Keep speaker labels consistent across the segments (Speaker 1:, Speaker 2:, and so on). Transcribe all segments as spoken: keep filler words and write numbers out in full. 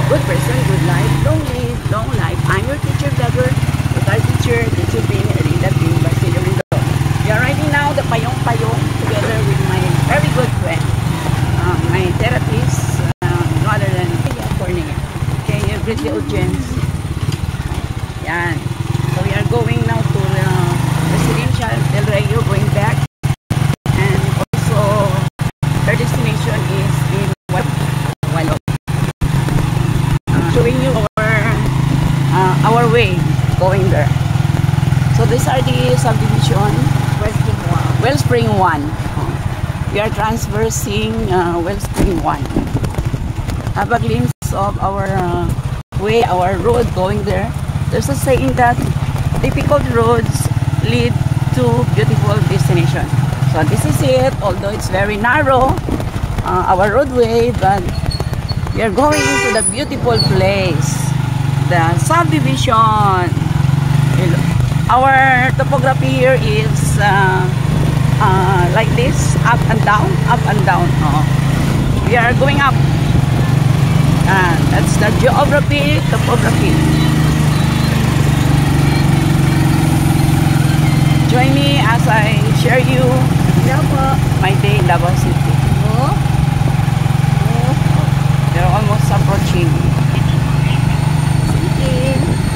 Speaker 1: good person, good life, long live, long life. I'm your teacher vlogger, local teacher, teacher being Rinda Being Basilio Rindo. We are riding now the Payong Payong together with my very good friend, uh, my therapist, uh, no other than Cornea. Okay, you greet the audience. Yan. So we are going now to the residential Del Rio, going back. And also, our destination is in Walo. Uh, showing you our, uh, our way going there. So these are the subdivision.
Speaker 2: Wellspring one.
Speaker 1: Wellspring one. Oh. We are transversing uh, Wellspring one. Have a glimpse of our uh, way, our road going there. There's a saying that difficult roads lead to beautiful destination. So this is it, although it's very narrow, uh, our roadway, but we are going to the beautiful place, the subdivision. Our topography here is uh, uh, like this, up and down, up and down. Oh. We are going up. Uh, that's the geography, topography. Join me as I share you my day in Davao City.
Speaker 2: Oh. Oh.
Speaker 1: They're almost approaching.
Speaker 2: Sige.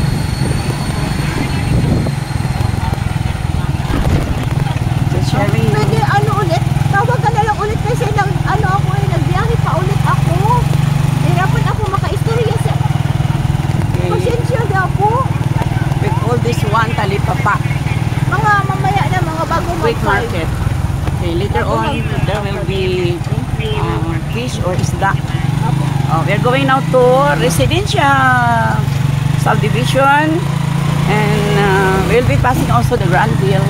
Speaker 1: Just sharing.
Speaker 2: Pwede ano ulit? Tawag ka na lang ulit kasi nag, ano ako eh, nagbiyahe pa ulit ako. Hirapan ako maka-istorya sa...
Speaker 1: Okay.
Speaker 2: Pasensya na ako.
Speaker 1: We call this one Talipapa.
Speaker 2: Mga mamaya na, mga bago
Speaker 1: Quick
Speaker 2: mag-five.
Speaker 1: market. Okay, later on there will be uh, fish or isda. Uh, we are going now to residential subdivision, and uh, we'll be passing also the Granville.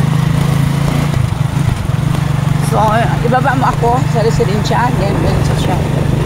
Speaker 1: So, uh, ibaba mo ako sa residential, then we'll sa shop.